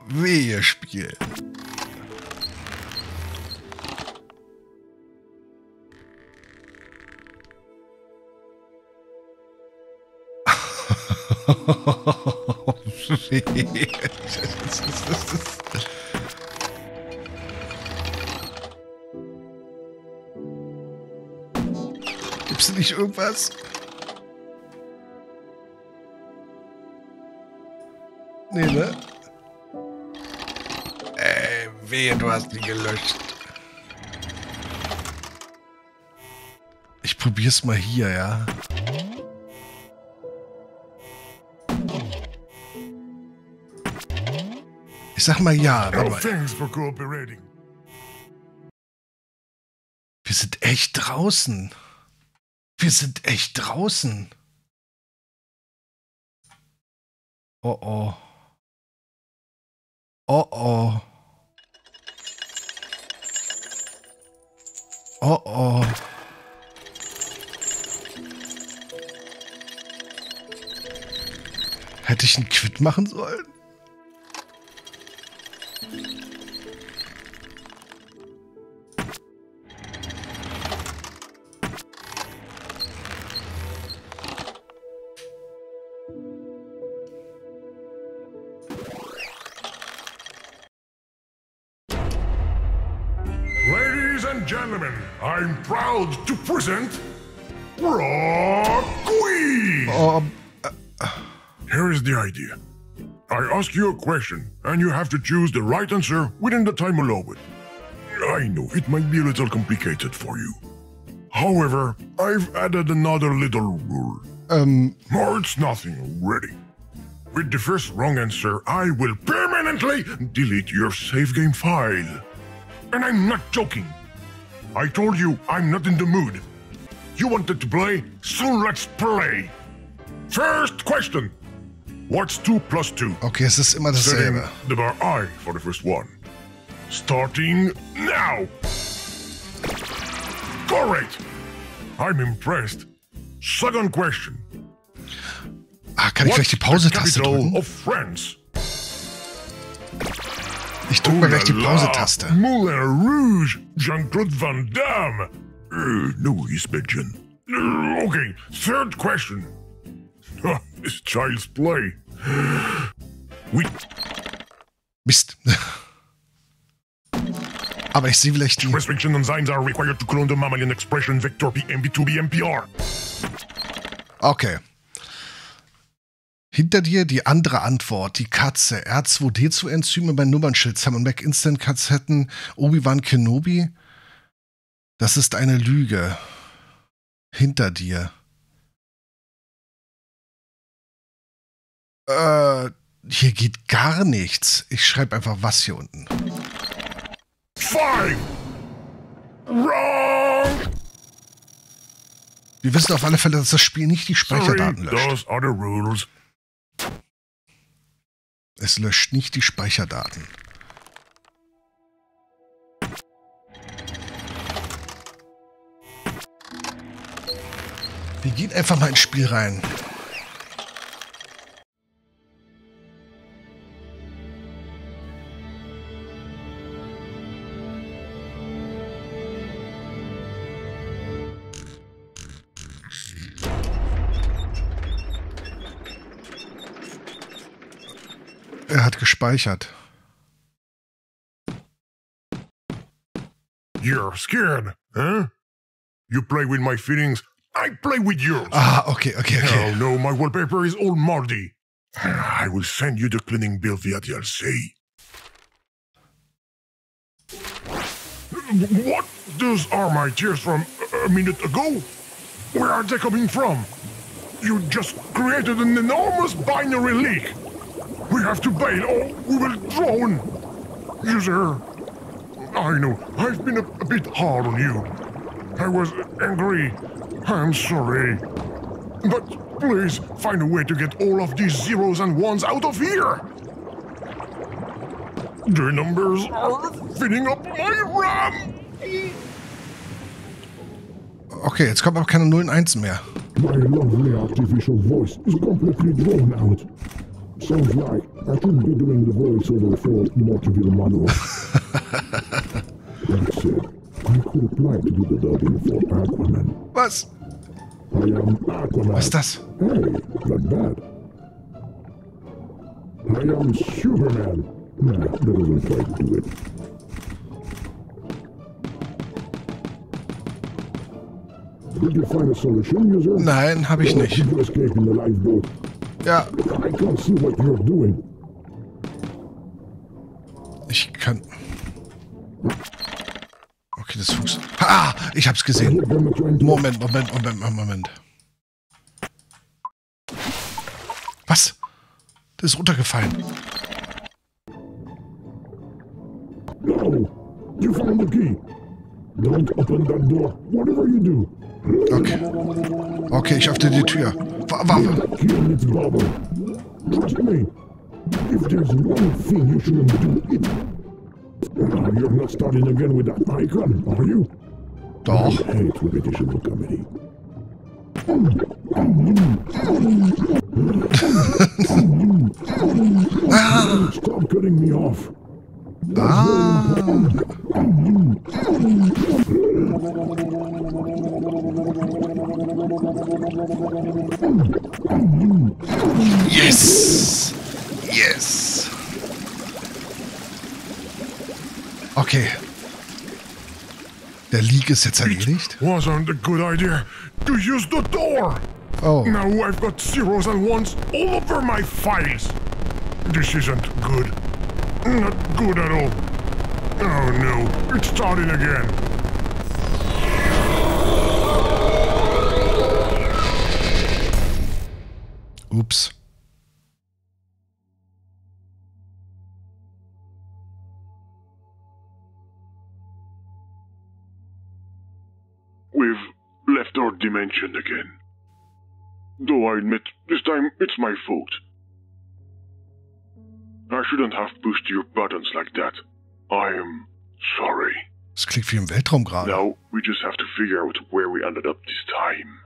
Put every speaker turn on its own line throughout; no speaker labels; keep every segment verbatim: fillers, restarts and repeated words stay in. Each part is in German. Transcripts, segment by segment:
Wehe Spiel. Gibt's nicht irgendwas? Nee, ne? Ey, wehe, du hast die gelöscht. Ich probier's mal hier, ja? Ich sag mal ja, warte mal. Wir sind echt draußen. Wir sind echt draußen. Oh oh. Oh oh. Oh oh. Hätte ich einen Quit machen sollen?
Gentlemen, I'm proud to present Rock Queen!
Um, uh, uh.
Here is the idea. I ask you a question, and you have to choose the right answer within the time allowed. I know it might be a little complicated for you. However, I've added another little rule.
Um...
Or it's nothing already. With the first wrong answer, I will permanently delete your save game file. And I'm not joking. I told you I'm not in the mood. You wanted to play, so let's play. First question. What's two plus two?
Okay, es ist immer dasselbe.
Setting the bar I for the first one. Starting now. Correct. I'm impressed. Second question.
Ah, kann ich vielleicht die Pause-Taste drücken?
Of France?
Ich drücke mal gleich die Pause-Taste.
Moulin Rouge, Jean-Claude Van Damme. Uh, no, he's Belgian. Uh, okay, third question. Oh, it's child's play. We
Mist. Aber ich sehe vielleicht die...
Restriction and signs are required to clone the mammalian expression vector P M B two B M P R.
Okay. Hinter dir die andere Antwort, die Katze. R zwei D zwei Enzyme bei Nummernschild, Sam und Mac Instant Kassetten, Obi-Wan Kenobi. Das ist eine Lüge. Hinter dir. Äh, hier geht gar nichts. Ich schreibe einfach was hier unten.
Five. Wrong.
Wir wissen auf alle Fälle, dass das Spiel nicht die Speicherdaten löscht.
Those are the rules.
Es löscht nicht die Speicherdaten. Wir gehen einfach mal ins Spiel rein. Er hat gespeichert.
You're scared, huh? You play with my feelings, I play with yours.
Ah, okay, okay, okay.
Oh no, my wallpaper is all moldy. I will send you the cleaning bill via D L C. What? Those are my tears from a minute ago? Where are they coming from? You just created an enormous binary leak. We have to bail or we will drown. User, I know, I've been a, a bit hard on you. I was angry. I'm sorry. But please find a way to get all of these zeros and ones out of here. The numbers are filling up my RAM.
Okay, jetzt kommt aber keine null und eins mehr.
My lovely artificial voice is completely drawn out.
Sounds like I should be doing the voiceover for Motorville Manual. That said, I could apply to do the dubbing for Aquaman.
Was?
I am Aquaman.
Was ist das?
Hey, not bad. I am Superman. Nah, that doesn't quite do it. Did you find a solution, user?
Nein, habe ich nicht.
Did you escape in the lifeboat?
Ja,
I can't see what you're doing.
ich kann... Okay, das Fuß... Ah, ich hab's gesehen. Moment, Moment, Moment, Moment. Was? Das ist runtergefallen.
No, you found the key. Don't open that door, whatever you do.
Okay. Okay, ich öffne die Tür. Waffe.
That key in its bubble. Trust me. If there's one thing you shouldn't do, it. Uh, you're not starting again with that icon, are you?
Doch.
I hate repetition in comedy. Stop cutting me off.
Yes! Yes! Okay. Der Leak ist jetzt erledigt.
Wasn't a good idea to use the door.
Oh.
Now I've got zeros and ones all over my files. This isn't good. Not good at all. Oh no, it's starting again.
Ups.
We've left our dimension again. Though I admit, this time it's my fault. I shouldn't have pushed your buttons like that. I am sorry.
Das klingt wie im Weltraum gerade.
Now we just have to figure out where we ended up this time.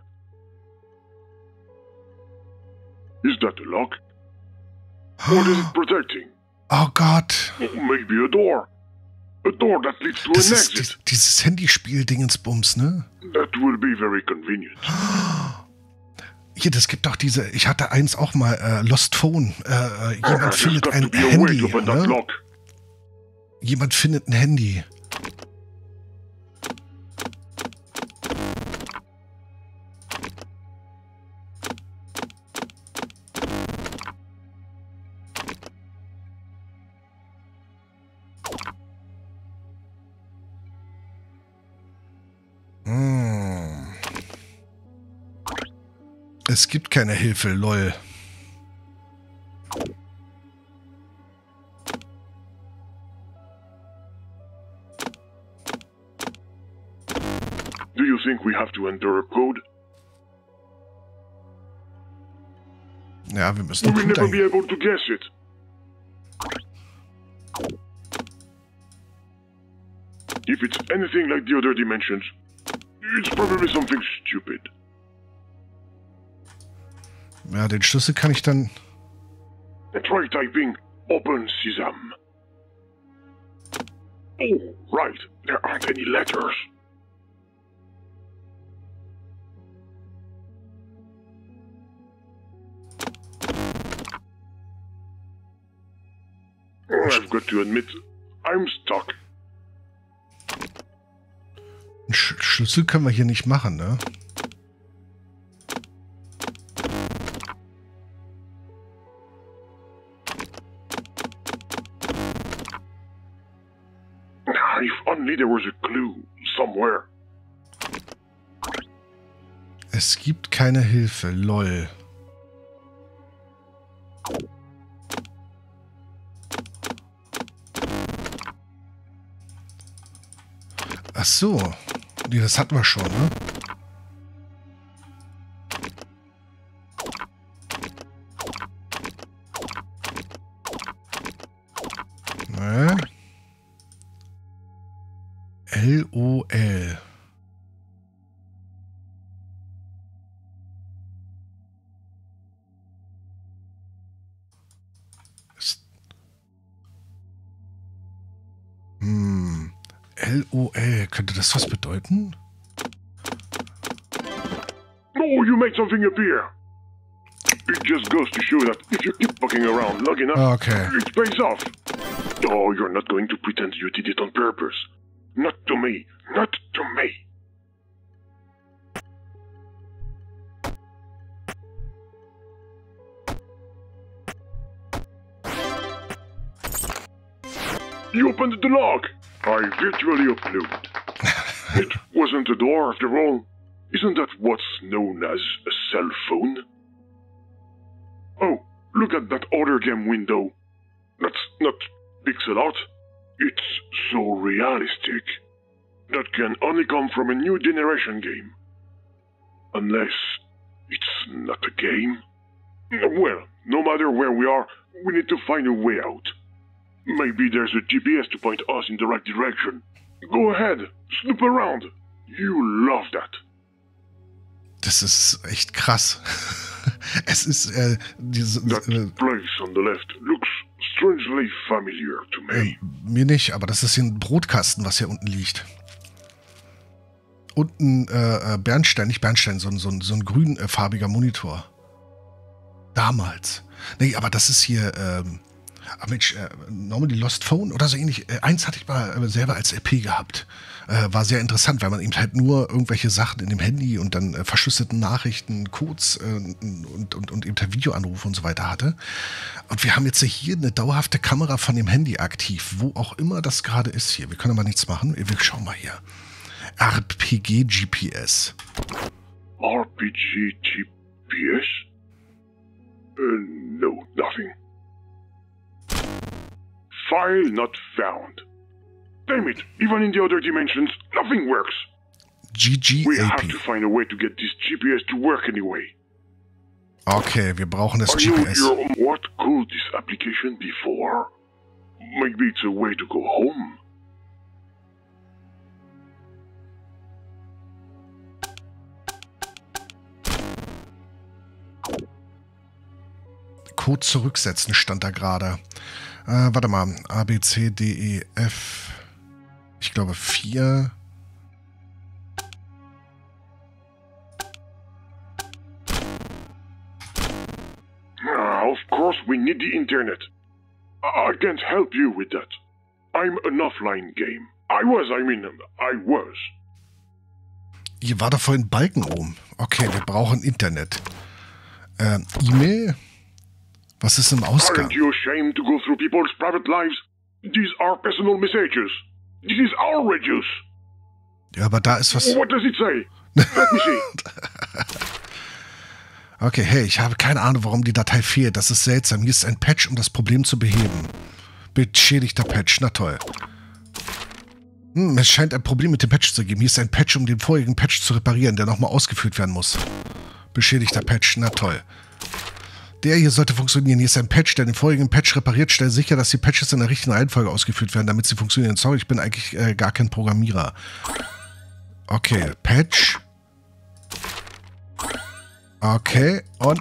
Is that a lock? What is it protecting?
Oh Gott.
Maybe a door. A door that leads to
Das
an
ist
exit.
die, dieses Handyspiel-Dingensbums, ne?
That will be very convenient.
Hier, das gibt doch diese, ich hatte eins auch mal, äh, Lost Phone. Äh, jemand
There's
findet
got
ein
to be a way
Handy,
to open that
ne?
lock.
Jemand findet ein Handy. Hm. Es gibt keine Hilfe, lol.
Do you think we have to enter a code?
Ja, wir müssen
We
einen
will
Code
never be
eingeben.
able to guess it. If it's anything like the other dimensions, it's probably something stupid.
Ja, den Schlüssel kann ich dann...
Try typing Open Sesame. Oh, right. There aren't any letters. I've got to admit, I'm stuck.
Einen Sch Schlüssel können wir hier nicht machen, ne?
If only there was a clue somewhere.
Es gibt keine Hilfe, lol. Ach so. Nee, das hatten wir schon, ne? Ne? L O L. L O L. Könnte das was bedeuten?
Oh, you made something appear. It just goes to show that if you keep fucking around long enough,
Okay.
it pays off. Oh, you're not going to pretend you did it on purpose. Not to me. Not to me. You opened the lock. I virtually uploaded. It wasn't a door after all. Isn't that what's known as a cell phone? Oh, look at that other game window. That's not pixel art. It's so realistic. That can only come from a new generation game. Unless it's not a game. Well, no matter where we are, we need to find a way out. Maybe there's a G P S to point us in the right direction. Go ahead, snoop around. You love that.
Das ist echt krass. Es ist äh, diese.
That
Äh,
place on the left looks strangely familiar to me.
äh, mir nicht, aber das ist hier ein Brotkasten, was hier unten liegt. Und ein äh, Bernstein, nicht Bernstein, sondern so ein, so ein grünfarbiger Monitor. Damals. Nee, aber das ist hier. Ähm, Aber Mensch, äh, Normally Lost Phone oder so ähnlich. Äh, eins hatte ich mal äh, selber als L P gehabt. Äh, war sehr interessant, weil man eben halt nur irgendwelche Sachen in dem Handy und dann äh, verschlüsselten Nachrichten, Codes äh, und, und, und eben halt Videoanrufe und so weiter hatte. Und wir haben jetzt hier eine dauerhafte Kamera von dem Handy aktiv, wo auch immer das gerade ist hier. Wir können aber nichts machen. Wir schauen mal hier. R P G G P S.
R P G G P S? Uh, no, nothing. File not found. Damn it, even in the other dimensions, nothing works.
G G
We
A
have
P.
to find a way to get this G P S to work anyway.
Okay, wir brauchen das
I
G
know
P S.
you're on what called this application before. Maybe it's a way to go home.
Code zurücksetzen stand da gerade. Äh, warte mal. A, B, C, D, E, F. Ich glaube vier.
Ah, of course we need the internet. I can't help you with that. I'm an offline game. I was, I mean, I was.
Hier war da vorhin Balken oben. Okay, wir brauchen Internet. Ähm, E-Mail? Was ist im Ausgang?
Aren't you ashamed to go through people's private lives? These are personal messages. This is outrageous.
Ja, aber da ist was.
What does it say? Let me see.
Okay, hey, ich habe keine Ahnung, warum die Datei fehlt. Das ist seltsam. Hier ist ein Patch, um das Problem zu beheben. Beschädigter Patch. Na toll. Hm, es scheint ein Problem mit dem Patch zu geben. Hier ist ein Patch, um den vorigen Patch zu reparieren, der nochmal ausgeführt werden muss. Beschädigter Patch. Na toll. Der hier sollte funktionieren. Hier ist ein Patch, der den vorigen Patch repariert. Stell sicher, dass die Patches in der richtigen Reihenfolge ausgeführt werden, damit sie funktionieren. Sorry, ich bin eigentlich äh, gar kein Programmierer. Okay, Patch. Okay, und...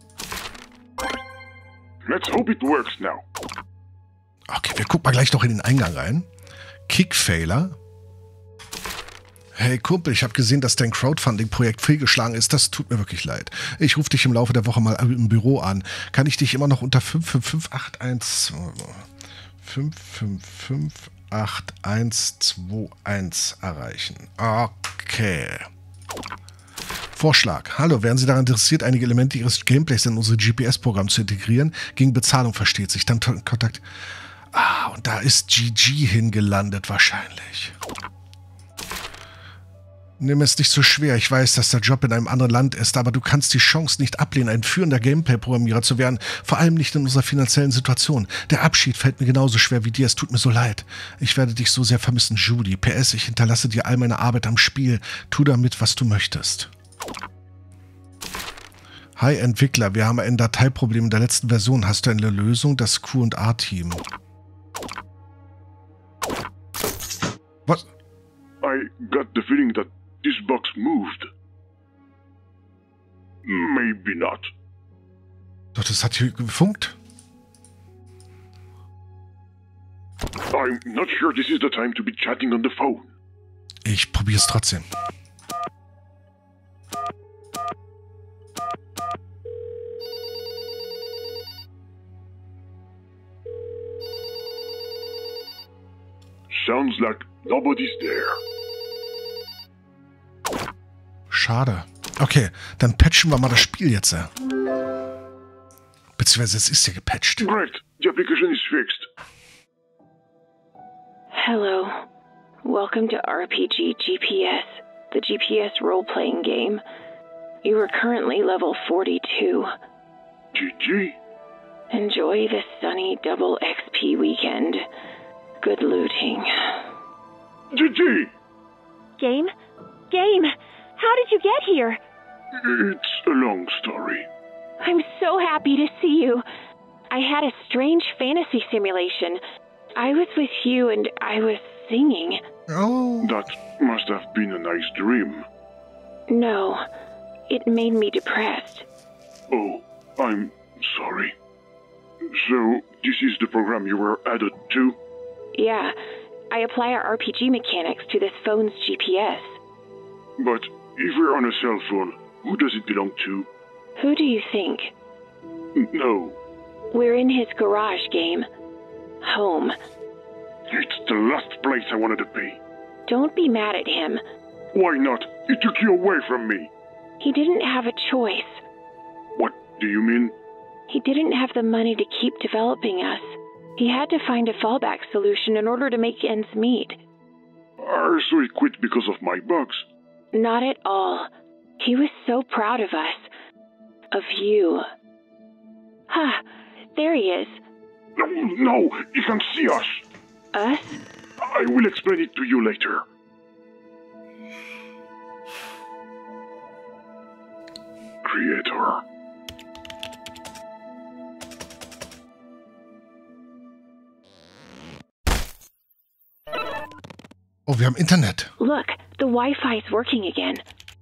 Let's hope it works now.
Okay, wir gucken mal gleich noch in den Eingang rein. Kickfailer. Hey Kumpel, ich habe gesehen, dass dein Crowdfunding-Projekt fehlgeschlagen ist. Das tut mir wirklich leid. Ich rufe dich im Laufe der Woche mal im Büro an. Kann ich dich immer noch unter fünf fünf fünf acht eins fünf fünf fünf acht eins zwei eins erreichen? Okay. Vorschlag. Hallo, wären Sie daran interessiert, einige Elemente Ihres Gameplays in unsere G P S-Programm zu integrieren? Gegen Bezahlung versteht sich. Dann Kontakt... Ah, und da ist G G hingelandet wahrscheinlich. Nimm es nicht so schwer. Ich weiß, dass der Job in einem anderen Land ist, aber du kannst die Chance nicht ablehnen, ein führender Gameplay-Programmierer zu werden. Vor allem nicht in unserer finanziellen Situation. Der Abschied fällt mir genauso schwer wie dir. Es tut mir so leid. Ich werde dich so sehr vermissen, Judy. P S, ich hinterlasse dir all meine Arbeit am Spiel. Tu damit, was du möchtest. Hi Entwickler, wir haben ein Dateiproblem in der letzten Version. Hast du eine Lösung? Das Q und A-Team. Was?
I got the feeling that this box moved. Maybe not.
Doch, das hat hier gefunkt.
I'm not sure this is the time to be chatting on the phone.
Ich probier's trotzdem.
Sounds like nobody's there.
Schade. Okay, dann patchen wir mal das Spiel jetzt. Beziehungsweise es ist ja gepatcht.
Great, the application is fixed.
Hello. Welcome to R P G G P S, the G P S role-playing game. You are currently level forty-two.
G G?
Enjoy the sunny double X P weekend. Good looting.
G G!
Game? Game! How did you get here?
It's a long story.
I'm so happy to see you. I had a strange fantasy simulation. I was with you and I was singing.
Oh.
That must have been a nice dream.
No, it made me depressed.
Oh, I'm sorry. So, this is the program you were added to?
Yeah, I apply our R P G mechanics to this phone's G P S.
But if we're on a cell phone, who does it belong to?
Who do you think?
No.
We're in his garage game. Home.
It's the last place I wanted to be.
Don't be mad at him.
Why not? He took you away from me.
He didn't have a choice.
What do you mean?
He didn't have the money to keep developing us. He had to find a fallback solution in order to make ends meet.
Uh, so he quit because of my bugs?
Not at all. He was so proud of us. Of you. Ha! There he is.
No, no, he can see us.
Us?
I will explain it to you later. Creator.
Oh, wir haben Internet.
Look, the Wi-Fi's working again.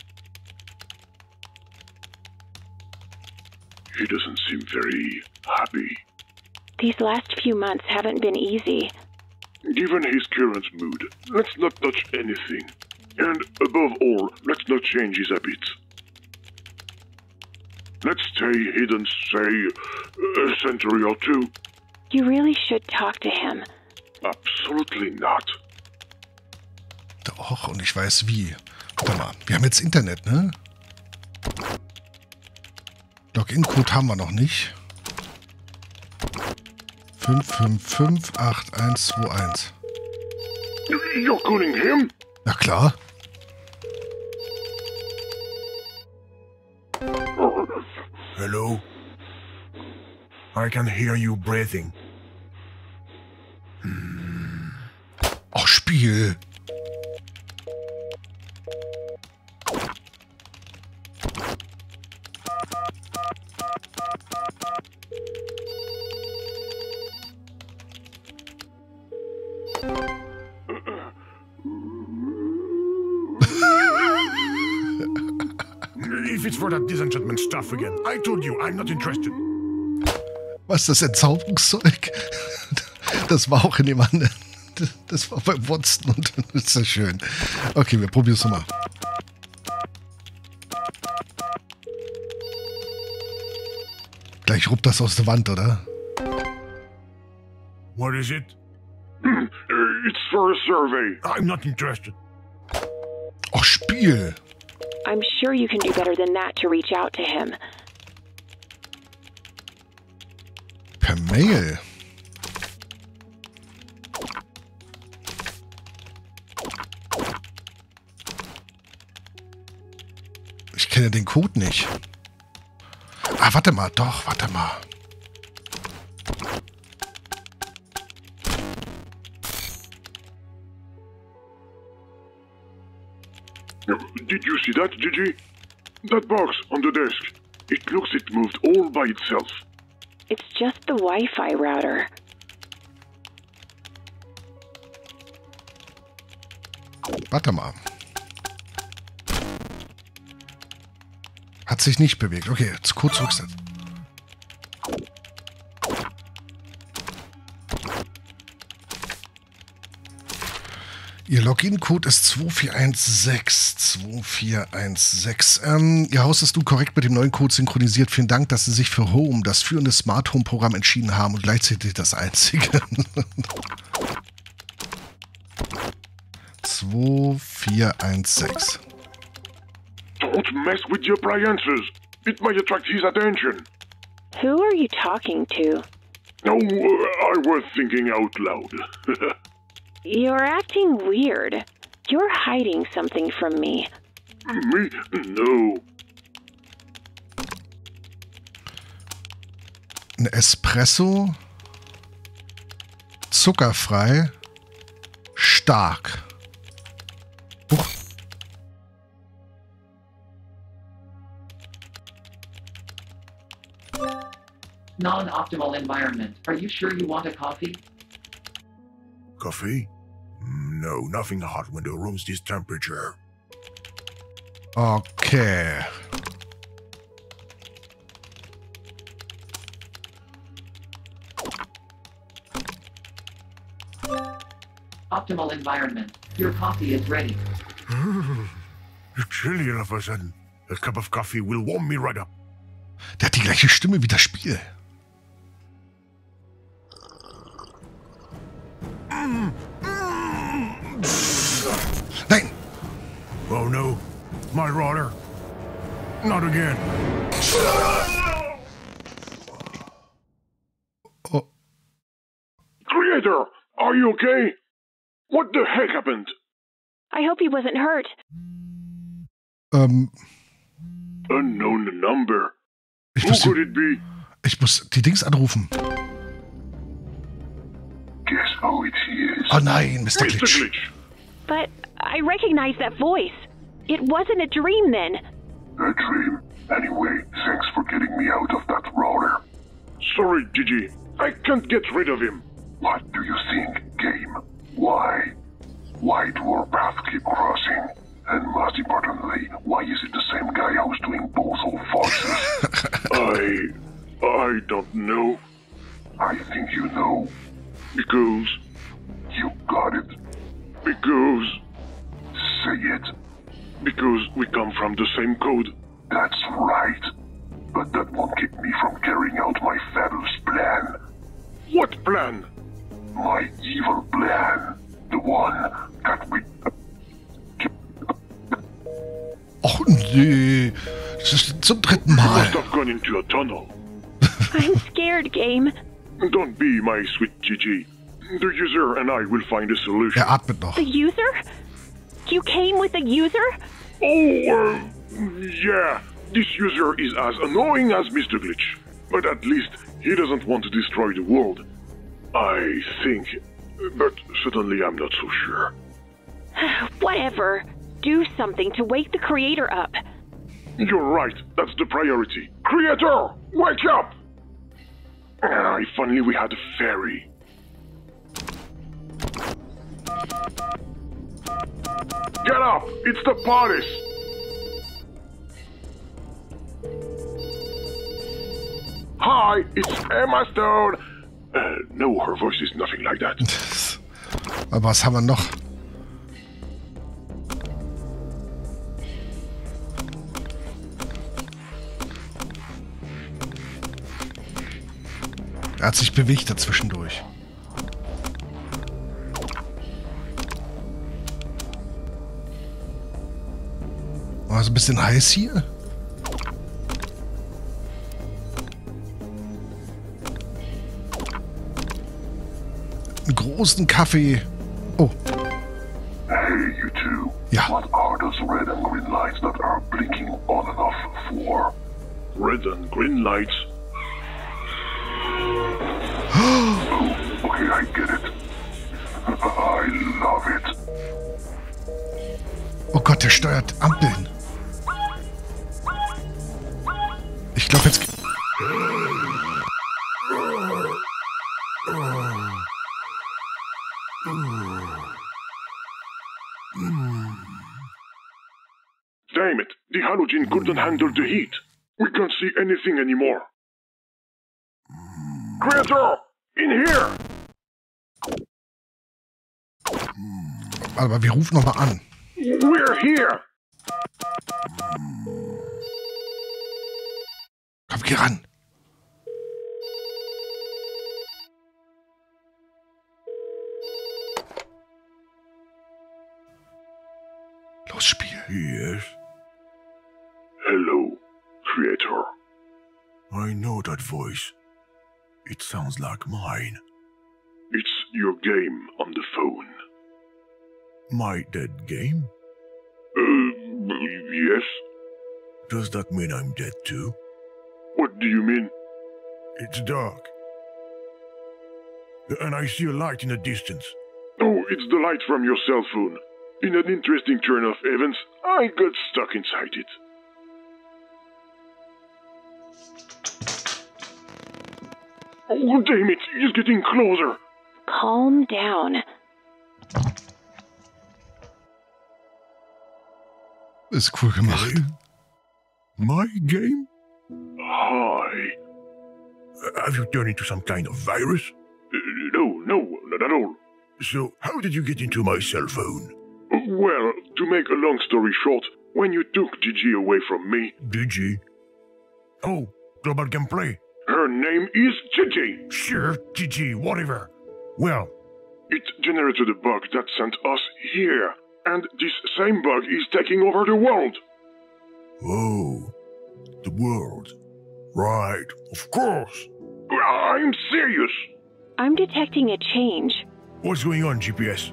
He doesn't seem very happy.
These last few months haven't been easy.
Given his current mood, let's not touch anything. And above all, let's not change his habits. Let's stay hidden, say, a century or two.
You really should talk to him.
Absolutely not.
Doch, und ich weiß wie. Warte mal, wir haben jetzt Internet, ne? Login-Code haben wir noch nicht. fünf fünf fünf acht eins zwei eins.
You're calling him?
Na klar.
Hello? I can hear you breathing.
Oh, Spiel.
If it's for that disenchantment stuff again, I told you I'm not interested.
Was, das Entzauberungszeug? Das war auch in dem anderen. Das war beim Watson und dann ist das schön. Okay, wir probieren es mal. Gleich ruppt das aus der Wand, oder?
What is it?
It's for a survey.
I'm not interested.
Oh, Spiel.
I'm sure you can do better than that to reach out to him.
Per Mail. Ich kenne den Code nicht. Ah, warte mal, doch, warte mal.
Did you see that, Gigi? That box on the desk. It looks it moved all by itself.
It's just the Wi-Fi router.
Warte mal. Hat sich nicht bewegt. Okay, jetzt kurz zurücksetzen. Ihr Login-Code ist zwei vier eins sechs. zwei vier eins sechs. Ähm, Ihr Haus ist nun korrekt mit dem neuen Code synchronisiert. Vielen Dank, dass Sie sich für Home, das führende Smart Home-Programm, entschieden haben und gleichzeitig das einzige. zwei vier eins sechs.
Don't mess with your appliances. It might attract his attention.
Who are you talking to?
No, uh, I was thinking out loud.
You're acting weird. You're hiding something from me.
Me? No.
Ein Espresso. Zuckerfrei. Stark. Huch.
Non-optimal environment. Are you sure you want a coffee?
Coffee? No, nothing hot when the room's this temperature.
Okay.
Optimal environment. Your coffee is ready.
You're chilly all of a sudden. A cup of coffee will warm me right up.
Der hat die gleiche Stimme wie das Spiel. Nein!
Oh no, my roller. Not again.
Oh,
Creator, are you okay? What the heck happened?
I hope he wasn't hurt.
ähm,
Unknown number.
ich
Who
muss,
could
die,
it be?
ich muss die Dings anrufen.
Guess who it is.
Oh nein, Mister
Mister
Glitch.
Glitch.
But I recognize that voice. It wasn't a dream then.
A dream. Anyway, thanks for getting me out of that roller. Sorry, Gigi. I can't get rid of him. What do you think, game? Why? Why do our paths keep crossing? And most importantly, why is it the same guy who's doing both old voices? I... I don't know. I think you know. Because... You got it. Because... Say it. Because we come from the same code. That's right. But that won't keep me from carrying out my fabulous plan. What plan? My evil plan. The one that we...
Och nee, das ist zum dritten Mal.
Must have gone into a tunnel.
I'm scared, Game.
Don't be, my sweet Gigi. The user and I will find a solution.
Er atmet noch.
The user? You came with a user?
Oh, uh, yeah. This user is as annoying as Mister Glitch. But at least he doesn't want to destroy the world. I think. But certainly I'm not so sure.
Whatever. Do something to wake the creator up.
You're right. That's the priority. Creator, wake up! Ah, if only we had a fairy. Get up! It's the parties! Hi, it's Emma Stone! Uh, no, her voice is nothing like that.
Aber was haben wir noch? Er hat sich bewegt dazwischendurch. War es ein bisschen heiß hier? Einen großen Kaffee. Oh.
Hey, you two.
Ja.
What are those red and green lights that are blinking on and off for? Red and green lights? Oh, okay, I get it. I love it.
Oh Gott, der steuert Ampeln. Ich glaube jetzt...
Damn it, the halogen couldn't handle the heat. We can't see anything anymore. Creator, in here!
Aber wir rufen nochmal an.
We're here.
Komm, geh ran. Los, Spiel.
Yes. Hello, Creator. I know that voice. It sounds like mine. It's your game on the phone. My dead game? Uh, yes. Does that mean I'm dead too? What do you mean? It's dark. And I see a light in the distance. Oh, it's the light from your cell phone. In an interesting turn of events, I got stuck inside it. Oh, damn it! He's getting closer!
Calm down.
Ist cool gemacht.
Game? My game? Hi. Uh, have you turned into some kind of virus? Uh, no, no, not at all. So, how did you get into my cell phone? Well, to make a long story short, when you took Gigi away from me... Gigi? Oh, Global Gameplay. Her name is Gigi. Sure, Gigi, whatever. Well, it generated a bug that sent us here. And this same bug is taking over the world. Oh, the world. Right, of course. I'm serious.
I'm detecting a change.
What's going on, G P S?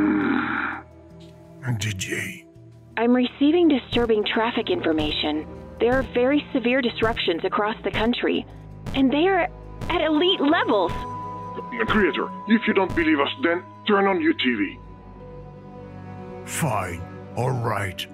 Gigi.
I'm receiving disturbing traffic information. There are very severe disruptions across the country, and they are at elite levels.
Creator, if you don't believe us, then turn on your T V. Fine. All right.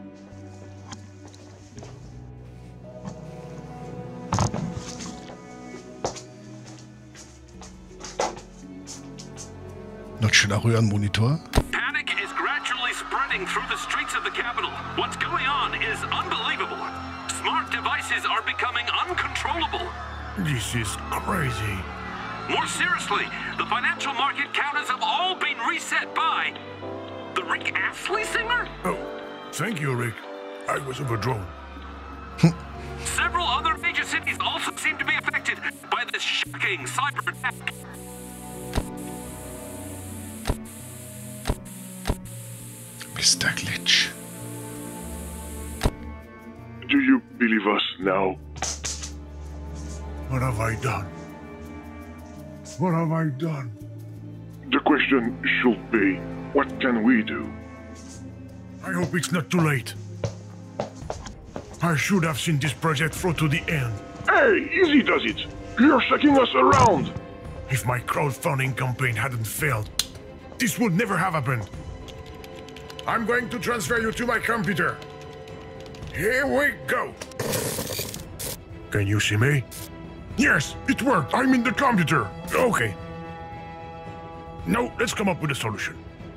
Noch schöner Röhrenmonitor.
Panic is gradually spreading through the streets of the capital. What's going on is unbelievable. Smart devices are becoming uncontrollable.
This is crazy.
More seriously, the financial market counters have all been reset by the Rick Astley singer?
Oh, thank you, Rick. I was overdrawn.
Several other major cities also seem to be affected by this shocking cyber attack.
Mister Glitch.
Do you believe us now? What have I done? What have I done? The question should be, what can we do? I hope it's not too late. I should have seen this project through to the end. Hey, easy does it. You're shaking us around. If my crowdfunding campaign hadn't failed, this would never have happened. I'm going to transfer you to my computer. Here we go. Can you see me? Yes, it worked. I'm in the computer. Okay. Now, let's come up with a solution.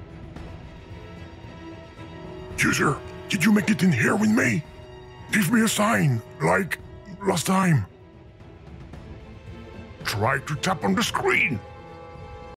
User, did you make it in here with me? Give me a sign, like last time. Try to tap on the screen.